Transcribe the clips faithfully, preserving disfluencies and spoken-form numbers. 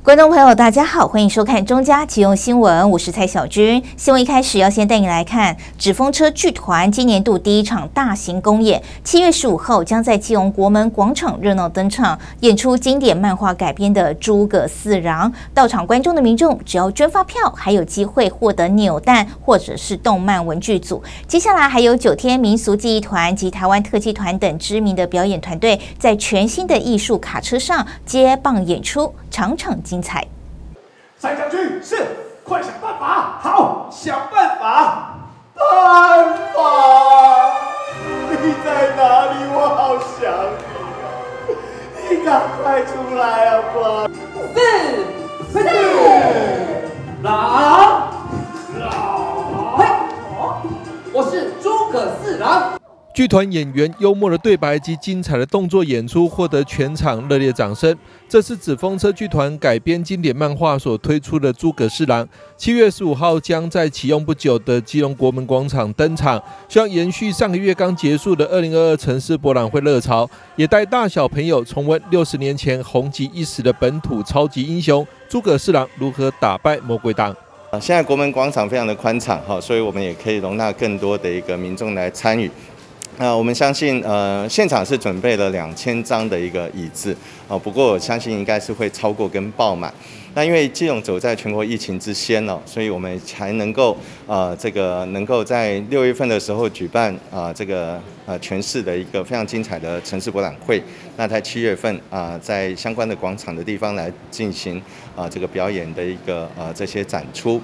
观众朋友，大家好，欢迎收看中嘉急用新闻，我是蔡小军。新闻一开始要先带你来看纸风车剧团今年度第一场大型公演，七月十五号将在基隆国门广场热闹登场，演出经典漫画改编的《诸葛四郎》。到场观众的民众只要捐发票，还有机会获得扭蛋或者是动漫文具组。接下来还有九天民俗技艺团及台湾特技团等知名的表演团队，在全新的艺术卡车上接棒演出，场场精彩。 蔡将军是，快想办法！好，想办法，办法！你在哪里？我好想你啊！你赶快出来啊！爸！ 四四郎，郎，嘿，我是诸葛四郎。 剧团演员幽默的对白及精彩的动作演出获得全场热烈掌声。这是纸风车剧团改编经典漫画所推出的《诸葛四郎》，七月十五号将在启用不久的基隆国门广场登场，希望延续上个月刚结束的二零二二城市博览会热潮，也带大小朋友重温六十年前红极一时的本土超级英雄诸葛四郎如何打败魔鬼党。 现在国门广场非常的宽敞，所以我们也可以容纳更多的一个民众来参与。那、呃、我们相信，呃，现场是准备了两千张的一个椅子，哦、呃，不过我相信应该是会超过跟爆满。那因为基隆走在全国疫情之先哦，所以我们才能够呃这个能够在六月份的时候举办啊、呃、这个呃全市的一个非常精彩的城市博览会。那在七月份啊、呃，在相关的广场的地方来进行啊、呃、这个表演的一个呃这些展出。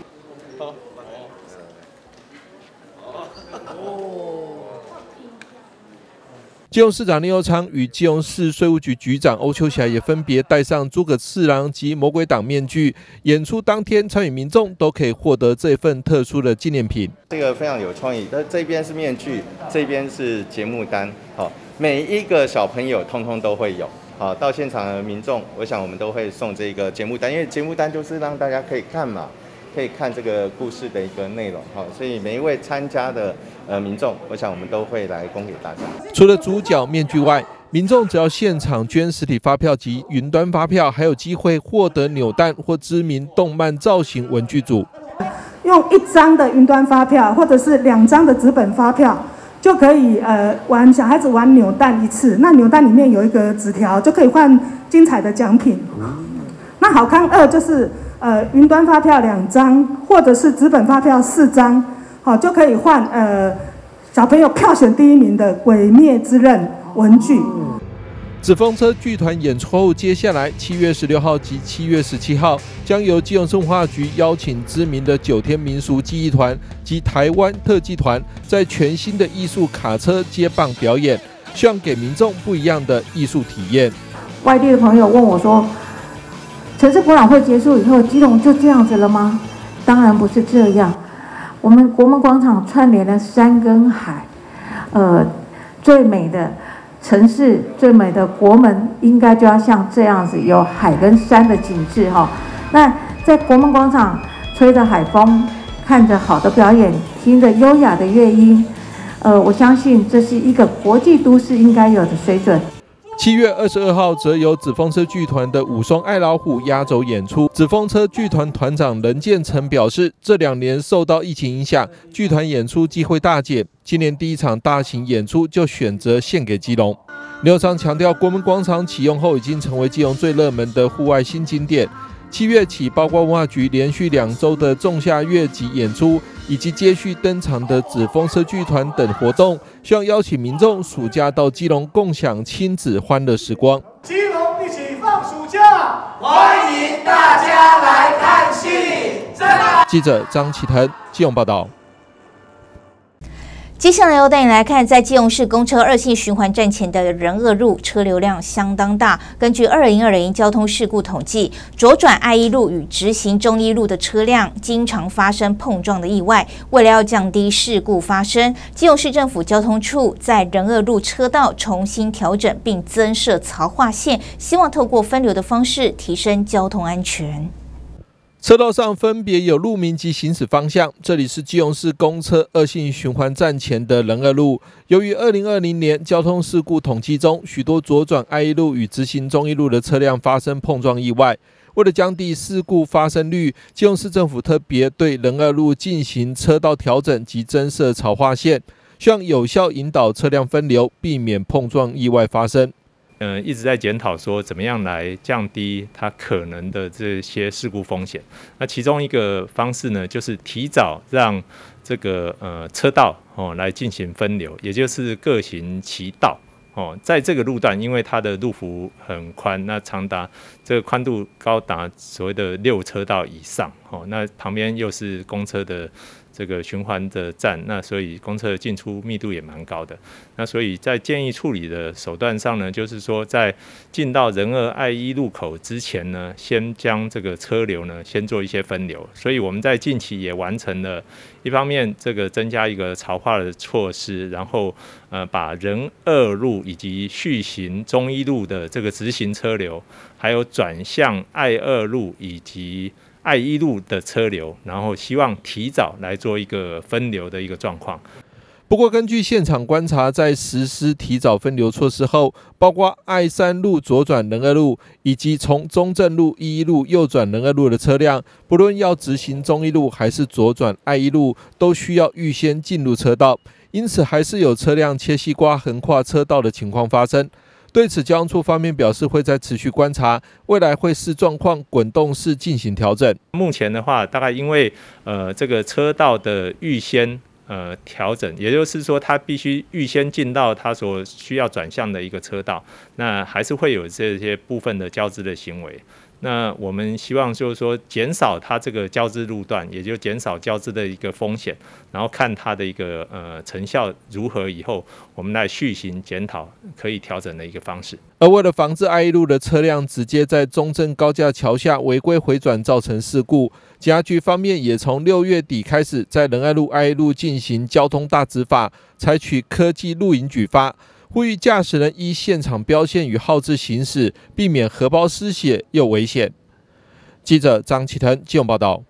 基隆市长林右昌与基隆市税务局局长欧秋霞也分别戴上诸葛四郎及魔鬼党面具，演出当天参与民众都可以获得这份特殊的纪念品。 这个非常有创意，那这边是面具，这边是节目单，好，每一个小朋友通通都会有。好，到现场的民众，我想我们都会送这个节目单，因为节目单就是让大家可以看嘛。可以看这个故事的一个内容，好，所以每一位参加的呃民众，我想我们都会来供给大家。 除了主角面具外，民众只要现场捐实体发票及云端发票，还有机会获得扭蛋或知名动漫造型文具组。 用一张的云端发票，或者是两张的纸本发票，就可以呃玩小孩子玩扭蛋一次。那扭蛋里面有一个纸条，就可以换精彩的奖品。那好康二就是。呃，云端发票两张，或者是纸本发票四张，好、哦、就可以换呃小朋友票选第一名的《鬼灭之刃》文具。 纸风车剧团演出后，接下来七月十六号及七月十七号，将由基隆市文化局邀请知名的九天民俗技艺团及台湾特技团，在全新的艺术卡车接棒表演，希望给民众不一样的艺术体验。 外地的朋友问我说，城市博览会结束以后，基隆就这样子了吗？当然不是这样。我们国门广场串联了山跟海，呃，最美的城市、最美的国门，应该就要像这样子，有海跟山的景致哈。那在国门广场吹着海风，看着好的表演，听着优雅的乐音，呃，我相信这是一个国际都市应该有的水准。 七月二十二号，则由纸风车剧团的武松爱老虎压轴演出。纸风车剧团团长任建成表示，这两年受到疫情影响，剧团演出机会大减，今年第一场大型演出就选择献给基隆。刘长强调，国门广场启用后，已经成为基隆最热门的户外新景点。七月起，包括文化局连续两周的仲夏月季演出，以及接续登场的纸风车剧团等活动，希望邀请民众暑假到基隆共享亲子欢乐时光。 基隆一起放暑假， 欢迎大家来看戏。 记者张启腾基隆报道。 接下来要带你来看，在基隆市公车二线循环站前的仁二路车流量相当大。根据二零二零交通事故统计，左转爱一路与直行中一路的车辆经常发生碰撞的意外。为了要降低事故发生，基隆市政府交通处在仁二路车道重新调整并增设槽化线，希望透过分流的方式提升交通安全。 车道上分别有路名及行驶方向。这里是基隆市公车二线循环站前的仁二路。由于二零二零年交通事故统计中，许多左转爱一路与直行中一路的车辆发生碰撞意外。 为了降低事故发生率，基隆市政府特别对仁二路进行车道调整及增设槽化线，希望有效引导车辆分流，避免碰撞意外发生。 呃，一直在检讨说怎么样来降低它可能的这些事故风险。那其中一个方式呢，就是提早让这个呃车道哦来进行分流，也就是各行其道。哦，在这个路段，因为它的路幅很宽，那长达这个宽度高达所谓的六车道以上，哦，那旁边又是公车的这个循环的站，那所以公车的进出密度也蛮高的。那所以在建议处理的手段上呢，就是说在进到仁二爱一路口之前呢，先将这个车流呢先做一些分流。所以我们在近期也完成了，一方面这个增加一个槽化的措施，然后呃把仁二路以及续行中一路的这个直行车流，还有转向爱二路以及爱一路的车流，然后希望提早来做一个分流的一个状况。 不过，根据现场观察，在实施提早分流措施后，包括爱三路左转仁二路，以及从中正路一一路右转仁二路的车辆，不论要直行中一路还是左转爱一路，都需要预先进入车道，因此还是有车辆切西瓜横跨车道的情况发生。对此，交通处方面表示会在持续观察，未来会视状况滚动式进行调整。 目前的话，大概因为呃这个车道的预先呃调整，也就是说，它必须预先进到它所需要转向的一个车道，那还是会有这些部分的交织的行为。那我们希望就是说减少它这个交织路段，也就减少交织的一个风险，然后看它的一个呃成效如何以后，我们来续行检讨可以调整的一个方式。 而为了防止爱一路的车辆直接在中正高架桥下违规回转造成事故，警察局方面也从六月底开始在仁爱路、爱一路进行交通大执法，采取科技录影举发。呼吁驾驶人依现场标线与号志行驶，避免荷包失血又危险。记者张启腾基隆报道。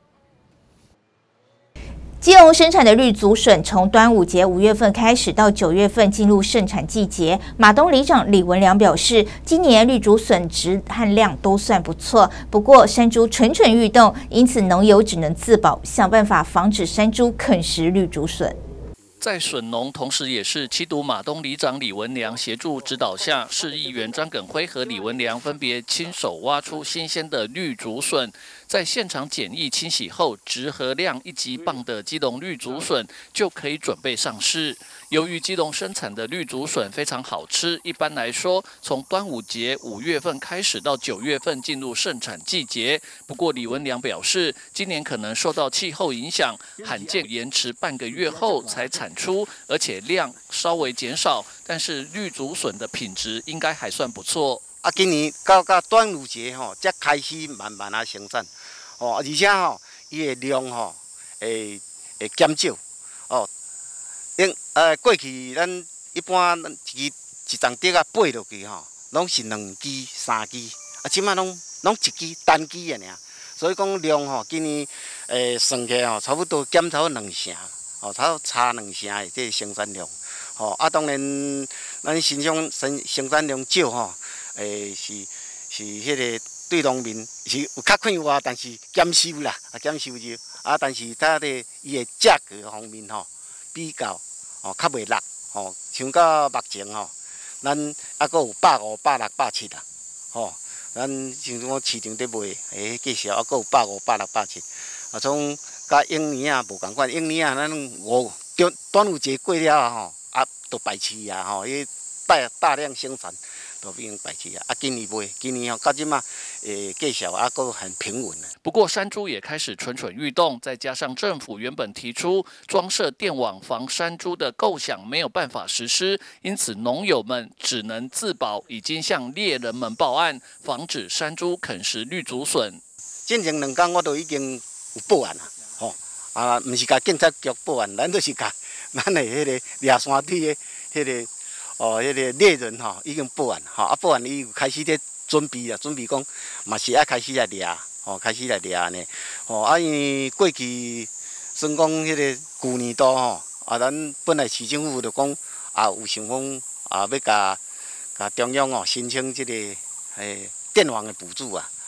基隆生产的绿竹笋从端午节五月份开始到九月份进入盛产季节。马东里长李文良表示，今年绿竹笋质和量都算不错，不过山猪蠢蠢欲动，因此农友只能自保，想办法防止山猪啃食绿竹笋。 在笋农，同时也是七堵马东里长李文良协助指导下，市议员张耿辉和李文良分别亲手挖出新鲜的绿竹笋，在现场简易清洗后，质和量一级棒的基隆绿竹笋就可以准备上市。由于基隆生产的绿竹笋非常好吃，一般来说，从端午节五月份开始到九月份进入盛产季节。不过李文良表示，今年可能受到气候影响，罕见延迟半个月后才产出，而且量稍微减少，但是绿竹笋的品质应该还算不错。 啊，今年到到端午节吼，才开始慢慢啊生产，哦，而且吼，伊的量吼会会减少，哦。因呃过去咱一般一一丛竹啊掰落去吼，拢是两支三支，啊，即摆拢拢一支单支的尔，所以讲量吼，今年诶算起来吼，差不多减差不多两成，哦，差不多差两成的这个生产量，吼啊，当然咱欣赏生生产量少吼，诶是是迄个对农民是有较快活，但是减收啦，啊减收就啊，但是它的伊的价格方面吼比较。哦，较袂落，吼，像到目前吼，咱还阁有百五、百六、百七啦，吼，咱像讲市场在卖，诶，介绍还阁有百五、百六、百七，啊，从甲永年啊无共款，永年啊，咱五端端午节过了吼，啊，都排期啊，吼，伊大大量生产。都变成白痴啊！啊，今年袂，今年吼到即嘛，诶，介绍啊，够很平稳的。 不过山猪也开始蠢蠢欲动，再加上政府原本提出装设电网防山猪的构想没有办法实施，因此农友们只能自保，已经向猎人们报案，防止山猪啃食绿竹笋。 进前两天我都已经有报案啦，吼、哦、啊，毋是甲警察局报案，咱都是甲咱的迄个掠山地的迄、那个。哦，迄个猎人吼已经报案，吼啊报案伊有开始咧准备啊，准备讲嘛是爱开始来掠，吼开始来掠呢，吼啊因为过去算讲迄个旧年度吼，啊咱本来市政府就讲啊有想讲啊要甲甲中央哦申请即个诶电网的补助啊，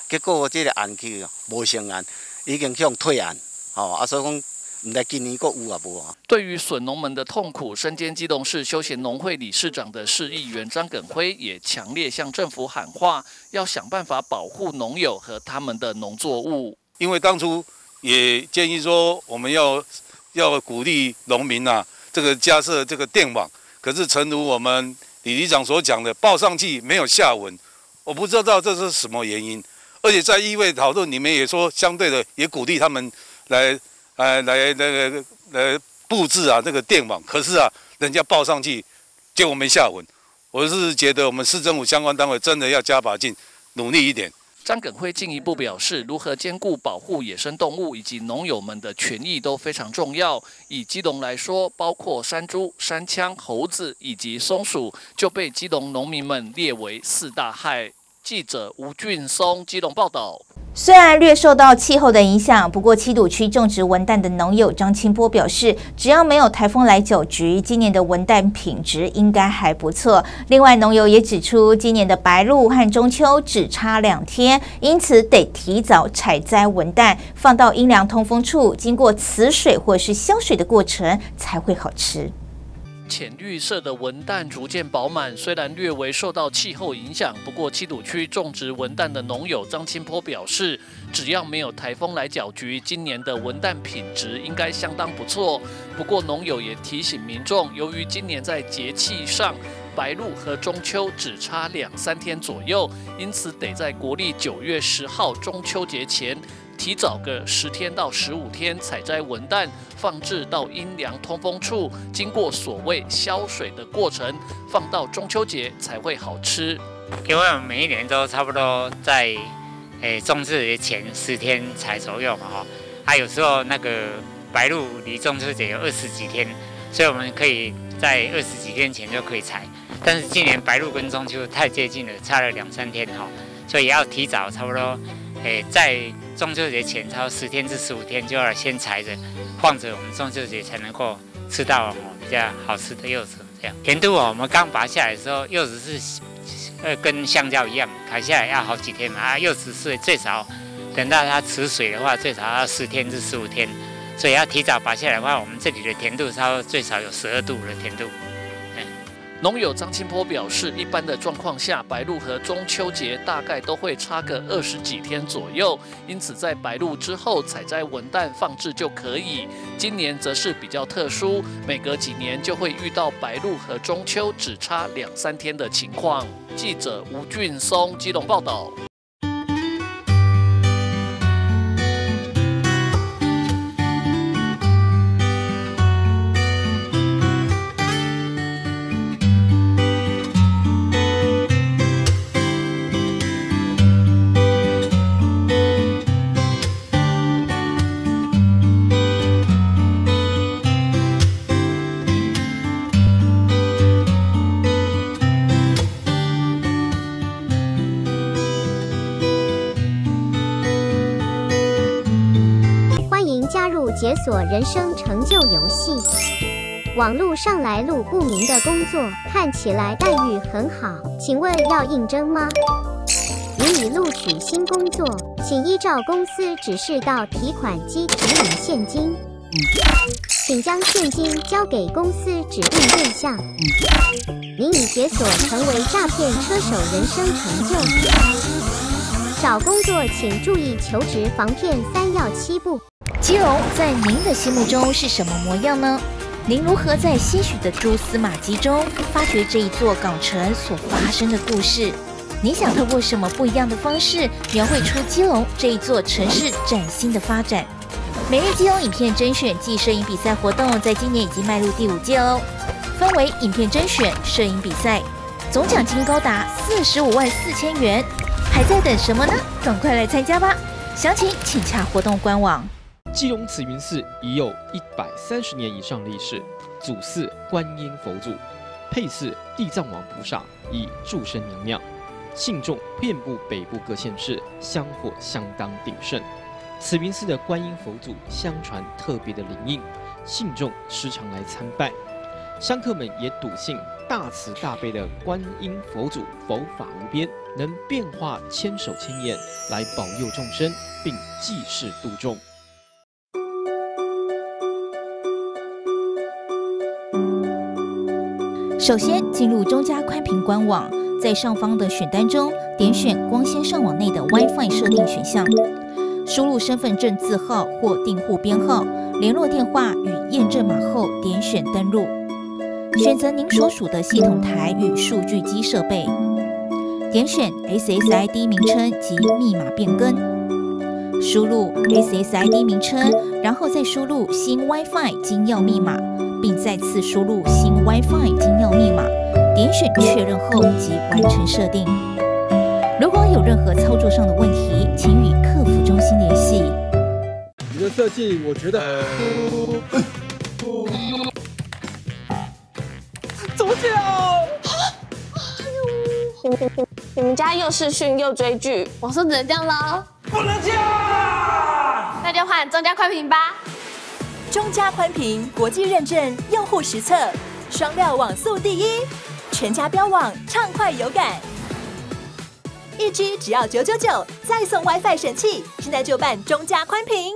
结果这个案去无成案，已经向退案，哦，啊，所以讲，唔知今年阁有啊无啊？ 对于笋农们的痛苦，身兼基隆市休闲农会理事长的市议员张耿辉也强烈向政府喊话，要想办法保护农友和他们的农作物。 因为当初也建议说，我们要要鼓励农民啊，这个加设这个电网，可是诚如我们李里长所讲的，报上去没有下文，我不知道这是什么原因。而且在议会讨论里面也说，相对的也鼓励他们来，来来那个来布置啊这个电网。可是啊，人家报上去，结果没下文。我是觉得我们市政府相关单位真的要加把劲，努力一点。 张耿辉进一步表示，如何兼顾保护野生动物以及农友们的权益都非常重要。以基隆来说，包括山猪、山羌、猴子以及松鼠，就被基隆农民们列为四大害。记者吴俊松基隆报道。 虽然略受到气候的影响，不过七堵区种植文旦的农友张清波表示，只要没有台风来搅局，今年的文旦品质应该还不错。另外，农友也指出，今年的白露和中秋只差两天，因此得提早采摘文旦，放到阴凉通风处，经过磁水或是消水的过程才会好吃。 浅绿色的文旦逐渐饱满，虽然略微受到气候影响，不过七堵区种植文旦的农友张清波表示，只要没有台风来搅局，今年的文旦品质应该相当不错。不过农友也提醒民众，由于今年在节气上白露和中秋只差两三天左右，因此得在国历九月十号中秋节前提早个十天到十五天采摘文旦，放置到阴凉通风处，经过所谓消水的过程，放到中秋节才会好吃。 因为我们每一年都差不多在诶中秋节前十天采左右嘛哈，啊有时候那个白露离中秋节有二十几天，所以我们可以在二十几天前就可以采。但是今年白露跟中秋太接近了，差了两三天哈，所以要提早差不多。诶，在中秋节前超十天至十五天就要先采着，放着我们中秋节才能够吃到哦比较好吃的柚子。这样甜度哦，我们刚拔下来的时候，柚子是呃跟香蕉一样，砍下来要好几天嘛。啊，柚子是最少等到它持水的话，最少要十天至十五天，所以要提早拔下来的话，我们这里的甜度超最少有十二度的甜度。 农友张清波表示，一般的状况下，白露和中秋节大概都会差个二十几天左右，因此在白露之后采摘文旦放置就可以。今年则是比较特殊，每隔几年就会遇到白露和中秋只差两三天的情况。记者吴俊松基隆报道。 解锁人生成就游戏，网路上来路不明的工作，看起来待遇很好，请问要应征吗？予以录取新工作，请依照公司指示到提款机提领现金，请将现金交给公司指定对象。您已解锁成为诈骗车手人生成就。找工作请注意求职防骗三要七步。 基隆在您的心目中是什么模样呢？您如何在些许的蛛丝马迹中发掘这一座港城所发生的故事？你想透过什么不一样的方式描绘出基隆这一座城市崭新的发展？每日基隆影片甄选暨摄影比赛活动在今年已经迈入第五届喽，分为影片甄选、摄影比赛，总奖金高达四十五万四千元，还在等什么呢？赶快来参加吧！详情请洽活动官网。 基隆慈云寺已有一百三十年以上历史，祖祀观音佛祖，配祀地藏王菩萨以助生娘娘，信众遍布北部各县市，香火相当鼎盛。慈云寺的观音佛祖相传特别的灵应，信众时常来参拜，香客们也笃信大慈大悲的观音佛祖佛法无边， 能变化千手千眼，来保佑众生，并济世度众。 首先进入中嘉宽频官网，在上方的选单中点选光纤上网内的 WiFi 设定选项，输入身份证字号或订户编号、联络电话与验证码后，点选登录，选择您所属的系统台与数据机设备，点选 S S I D 名称及密码变更，输入 S S I D 名称，然后再输入新 WiFi 金钥密码，并再次输入新 WiFi 金钥密码，点选确认后即完成设定。如果有任何操作上的问题，请与客服中心联系。 你的设计，我觉得，呃、 左脚。 你你你们家又视讯又追剧，网速只能这样喽？ 不能这样， 那就换中嘉宽频吧。 中嘉宽频国际认证，用户实测，双料网速第一，全家标网畅快有感，一 G 只要九九九，再送 WiFi 神器，现在就办中嘉宽频。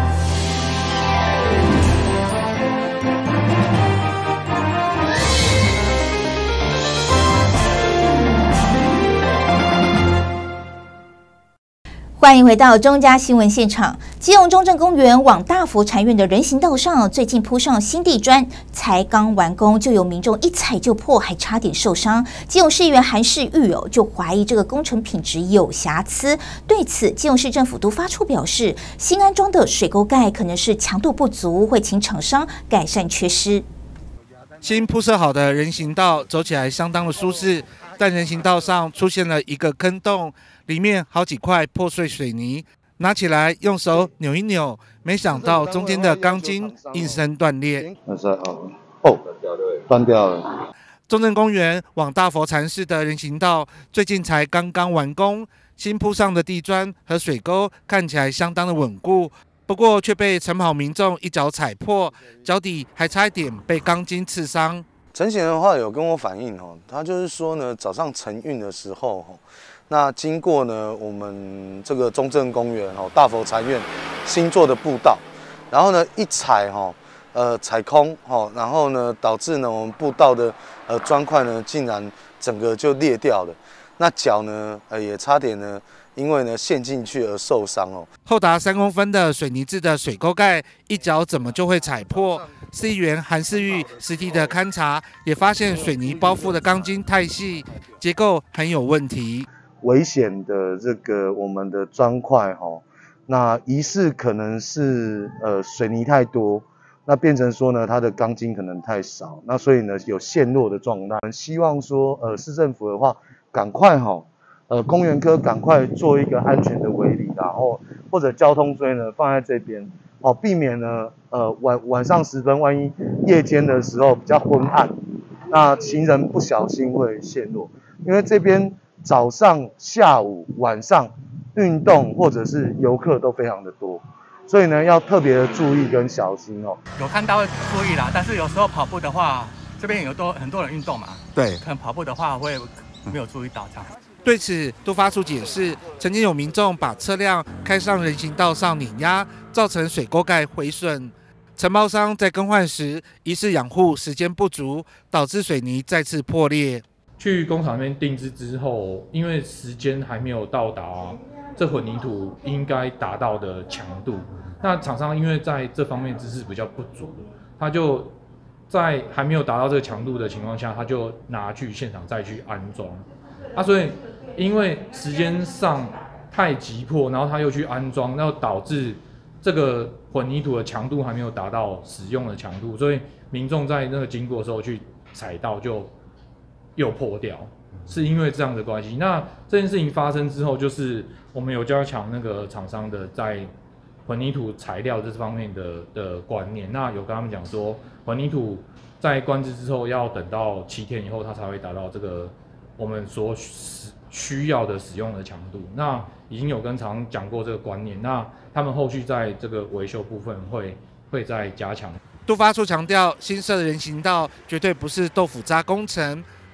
欢迎回到中嘉新闻现场。基隆中正公园往大佛禅院的人行道上，最近铺上新地砖，才刚完工，就有民众一踩就破，还差点受伤。基隆市议员韩世玉哦，就怀疑这个工程品质有瑕疵。对此，基隆市政府都发出表示，新安装的水沟盖可能是强度不足，会请厂商改善缺失。 新铺设好的人行道走起来相当的舒适，但人行道上出现了一个坑洞。里面好几块破碎水泥，拿起来用手扭一扭，没想到中间的钢筋应声断裂。 那是哦哦，断掉了。 中正公园往大佛禅寺的人行道最近才刚刚完工，新铺上的地砖和水沟看起来相当的稳固，不过却被晨跑民众一脚踩破，脚底还差一点被钢筋刺伤。 陈先生的话有跟我反映哦，他就是说呢，早上晨运的时候哦。那经过呢，我们这个中正公园哦，大佛禅院新做的步道，然后呢一踩哈、哦，呃踩空哈、哦，然后呢导致呢我们步道的呃砖块呢竟然整个就裂掉了，那脚呢呃也差点呢因为呢陷进去而受伤哦。 厚达三公分的水泥制的水沟盖，一脚怎么就会踩破？市议员韩世玉实地的勘察，也发现水泥包覆的钢筋太细，结构很有问题。 危险的这个我们的砖块哈，那疑似可能是呃水泥太多，那变成说呢它的钢筋可能太少，那所以呢有陷落的状态。希望说呃市政府的话，赶快哈呃公园科赶快做一个安全的围篱，然后或者交通锥呢放在这边哦，避免呢呃晚晚上时分万一夜间的时候比较昏暗，那行人不小心会陷落，因为这边。早上、下午、晚上运动或者是游客都非常的多，所以呢要特别的注意跟小心哦。 有看到会注意啦，但是有时候跑步的话，这边有多很多人运动嘛， 对， 可能跑步的话会没有注意到这样。 对此，都发出解释，曾经有民众把车辆开上人行道上碾压，造成水沟盖毁损。承包商在更换时疑似养护时间不足，导致水泥再次破裂。 去工厂那边定制之后，因为时间还没有到达这混凝土应该达到的强度，那厂商因为在这方面知识比较不足，他就在还没有达到这个强度的情况下，他就拿去现场再去安装。啊，所以因为时间上太急迫，然后他又去安装，然后导致这个混凝土的强度还没有达到使用的强度，所以民众在那个经过的时候去踩到就。又破掉，是因为这样的关系。那这件事情发生之后，就是我们有加强那个厂商的在混凝土材料这方面的的观念。那有跟他们讲说，混凝土在关制之后要等到七天以后，它才会达到这个我们所需要的使用的强度。那已经有跟厂商讲过这个观念，那他们后续在这个维修部分会会再加强。 都发出强调，新设的人行道绝对不是豆腐渣工程，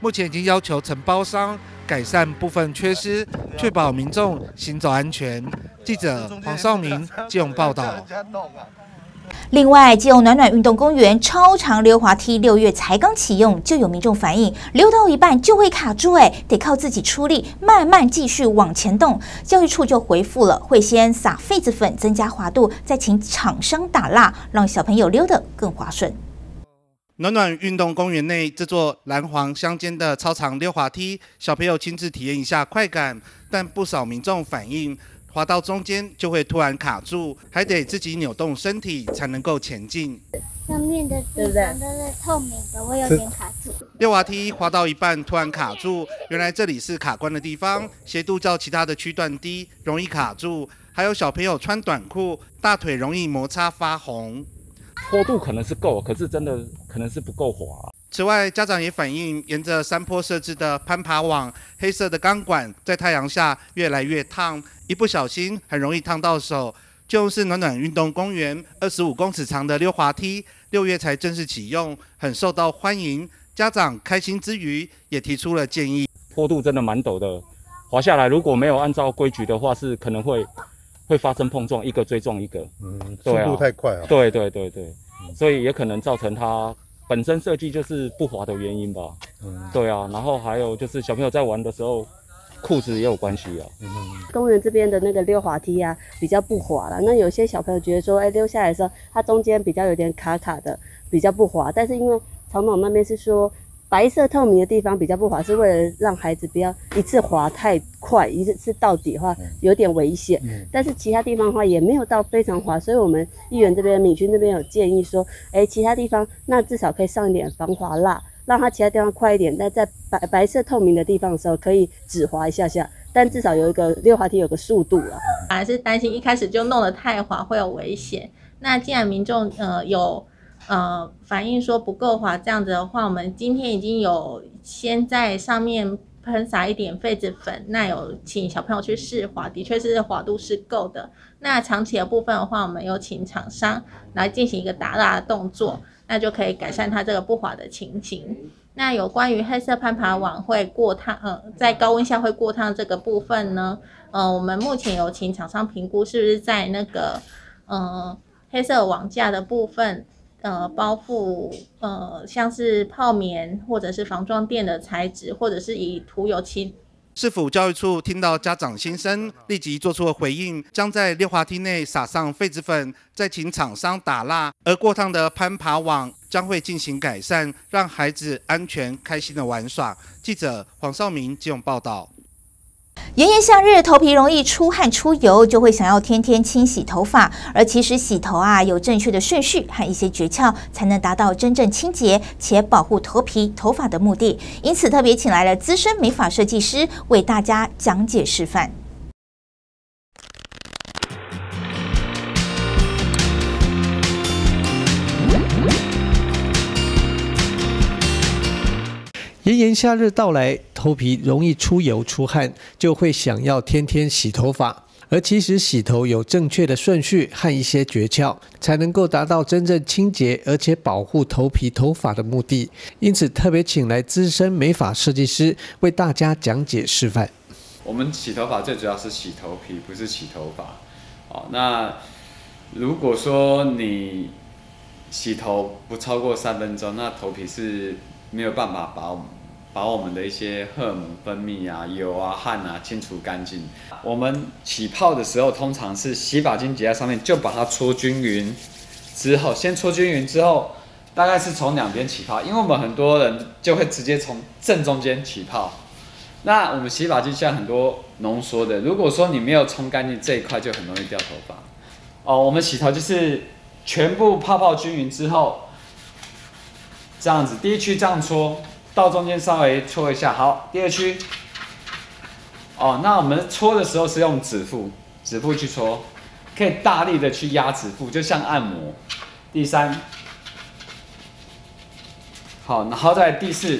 目前已经要求承包商改善部分缺失，确保民众行走安全。记者黄少明基隆报道。 另外，基隆暖暖运动公园超长溜滑梯六月才刚启用，就有民众反映溜到一半就会卡住，哎，得靠自己出力，慢慢继续往前动。教育处就回复了，会先撒痱子粉增加滑度，再请厂商打蜡，让小朋友溜得更滑顺。 暖暖运动公园内这座蓝黄相间的超长溜滑梯，小朋友亲自体验一下快感，但不少民众反映，滑到中间就会突然卡住，还得自己扭动身体才能够前进。 上面的地方都是透明的，我有点卡住。 溜滑梯滑到一半突然卡住，原来这里是卡关的地方，斜度较其他的区段低，容易卡住。还有小朋友穿短裤，大腿容易摩擦发红。 坡度可能是够，可是真的可能是不够滑。 此外，家长也反映，沿着山坡设置的攀爬网，黑色的钢管在太阳下越来越烫，一不小心很容易烫到手。就是暖暖运动公园二十五公尺长的溜滑梯，六月才正式启用，很受到欢迎。家长开心之余，也提出了建议。 坡度真的蛮陡的，滑下来如果没有按照规矩的话，是可能会会发生碰撞，一个追撞一个。 嗯， 对啊， 速度太快啊。 对对对对，嗯、所以也可能造成它本身设计就是不滑的原因吧。嗯，对啊，然后还有就是小朋友在玩的时候。裤子也有关系啊。嗯， 公园这边的那个溜滑梯啊，比较不滑了。那有些小朋友觉得说，哎，溜下来的时候，它中间比较有点卡卡的，比较不滑。但是因为曹总那边是说，白色透明的地方比较不滑，是为了让孩子不要一次滑太快，一次到底的话有点危险。嗯、但是其他地方的话也没有到非常滑，所以我们议员这边、敏君这边有建议说，哎，其他地方那至少可以上一点防滑蜡。让它其他地方快一点，但在白白色透明的地方的时候，可以只滑一下下，但至少有一个溜滑梯有个速度了。 还是担心一开始就弄得太滑会有危险。那既然民众呃有呃反映说不够滑，这样子的话，我们今天已经有先在上面喷洒一点痱子粉，那有请小朋友去试滑，的确是滑度是够的。那长期的部分的话，我们有请厂商来进行一个打蜡的动作。那就可以改善它这个不滑的情形。那有关于黑色攀爬网会过烫，呃，在高温下会过烫这个部分呢，呃，我们目前有请厂商评估是不是在那个呃黑色网架的部分，呃，包覆呃像是泡棉或者是防撞垫的材质，或者是以涂油漆。 市府教育处听到家长心声，立即做出了回应，将在溜滑梯内撒上痱子粉，再请厂商打蜡。而过烫的攀爬网将会进行改善，让孩子安全开心的玩耍。记者黄少明基隆报道。 炎炎夏日，头皮容易出汗出油，就会想要天天清洗头发。而其实洗头啊，有正确的顺序和一些诀窍，才能达到真正清洁且保护头皮、头发的目的。因此，特别请来了资深美发设计师为大家讲解示范。 炎炎夏日到来，头皮容易出油出汗，就会想要天天洗头发。而其实洗头有正确的顺序和一些诀窍，才能够达到真正清洁而且保护头皮头发的目的。因此，特别请来资深美发设计师为大家讲解示范。 我们洗头发最主要是洗头皮，不是洗头发。哦，那如果说你洗头不超过三分钟，那头皮是没有办法把我们把我们的一些荷尔蒙分泌啊、油啊、汗啊清除干净。我们起泡的时候，通常是洗发精挤在上面，就把它搓均匀之后，先搓均匀之后，大概是从两边起泡，因为我们很多人就会直接从正中间起泡。那我们洗发精现在很多浓缩的，如果说你没有冲干净这一块，就很容易掉头发。哦，我们洗头就是全部泡泡均匀之后。这样子，第一区这样搓，到中间稍微搓一下。好，第二区，哦，那我们搓的时候是用指腹，指腹去搓，可以大力的去压指腹，就像按摩。第三，好，然后再第四，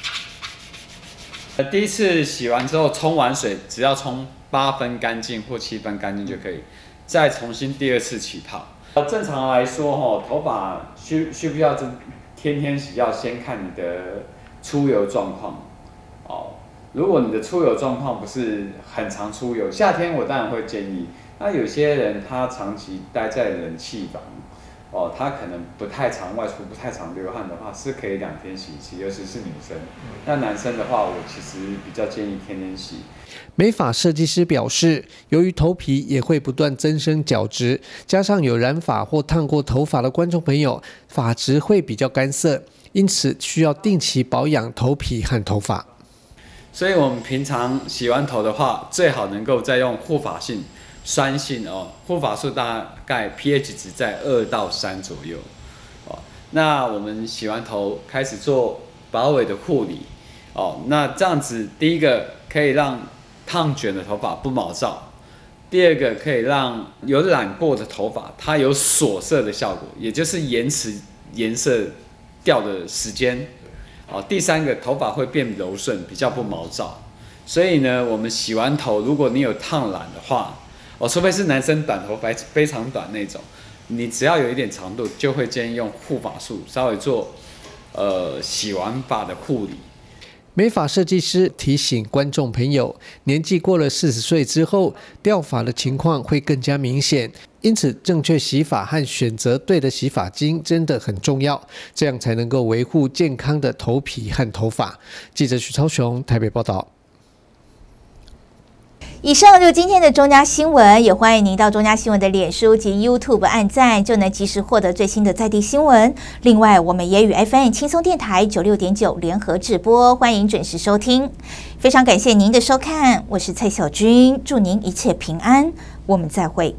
呃，第一次洗完之后冲完水，只要冲八分干净或七分干净就可以，再重新第二次起泡。正常来说，哈，头发需需不需要真？天天洗要先看你的出油状况， 如果你的出油状况不是很常出油，夏天我当然会建议。那有些人他长期待在冷气房，哦，他可能不太常外出，不太常流汗的话，是可以两天洗一次，尤其是女生。那男生的话，我其实比较建议天天洗。 美发设计师表示，由于头皮也会不断增生角质，加上有染发或烫过头发的观众朋友，发质会比较干涩，因此需要定期保养头皮和头发。 所以我们平常洗完头的话，最好能够再用护发性。酸性哦，护发素大概 pH 值在二到三左右，哦，那我们洗完头开始做保尾的护理，哦，那这样子，第一个可以让烫卷的头发不毛躁，第二个可以让有染过的头发它有锁色的效果，也就是延迟颜色掉的时间，哦，第三个头发会变柔顺，比较不毛躁，所以呢，我们洗完头，如果你有烫染的话，哦，除非是男生短头发非常短那种，你只要有一点长度，就会建议用护发素稍微做，呃，洗完发的护理。 美发设计师提醒观众朋友，年纪过了四十岁之后，掉发的情况会更加明显，因此正确洗发和选择对的洗发精真的很重要，这样才能够维护健康的头皮和头发。记者许超雄台北报道。 以上就是今天的中嘉新闻，也欢迎您到中嘉新闻的脸书及 YouTube 按赞，就能及时获得最新的在地新闻。另外，我们也与 F M 轻松电台九六点九联合直播，欢迎准时收听。非常感谢您的收看，我是蔡小君，祝您一切平安，我们再会。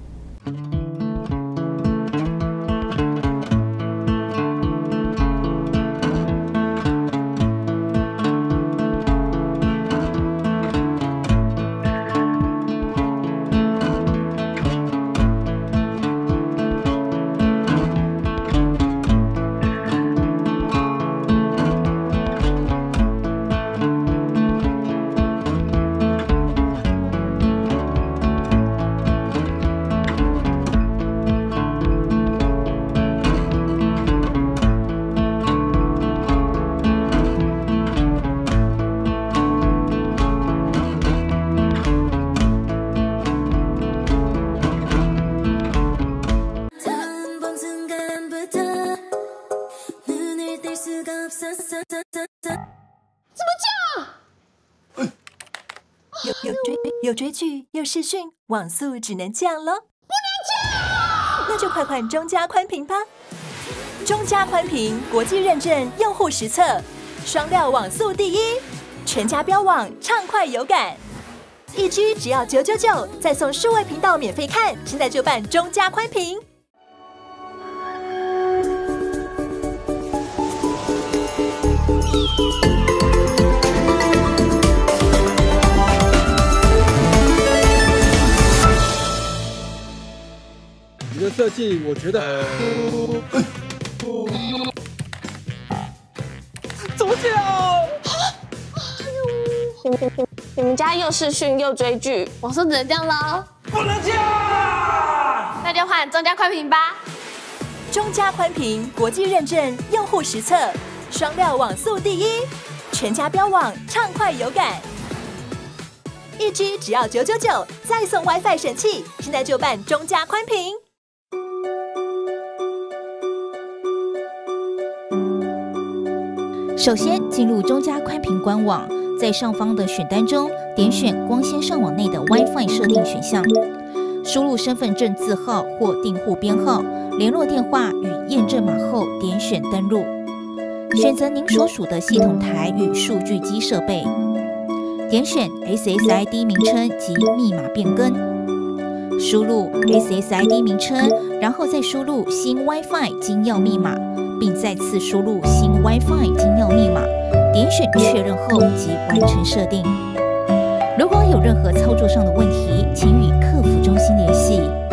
有追有追剧又视讯，网速只能降咯。不能降！那就快换中嘉宽屏吧。中嘉宽屏国际认证，用户实测，双料网速第一，全家标网畅快有感。一 G 只要九九九，再送数位频道免费看，现在就办中嘉宽屏。 你的设计，我觉得，呃， 怎么这样？ 你们家又视讯又追剧，我说只能这样喽。 不能这样， 那就换中嘉宽屏吧。 中嘉宽屏国际认证，用户实测，双料网速第一，全家标网畅快有感。一 G 只要九九九，再送 WiFi 神器，现在就办中嘉宽屏。 首先进入中嘉宽屏官网，在上方的选单中点选光纤上网内的 WiFi 设定选项，输入身份证字号或订户编号、联络电话与验证码后点选登录，选择您所属的系统台与数据机设备，点选 S S I D 名称及密码变更，输入 S S I D 名称，然后再输入新 WiFi 金钥密码，并再次输入新 WiFi 金钥密码，点选确认后即完成设定。如果有任何操作上的问题，请与客服中心联系。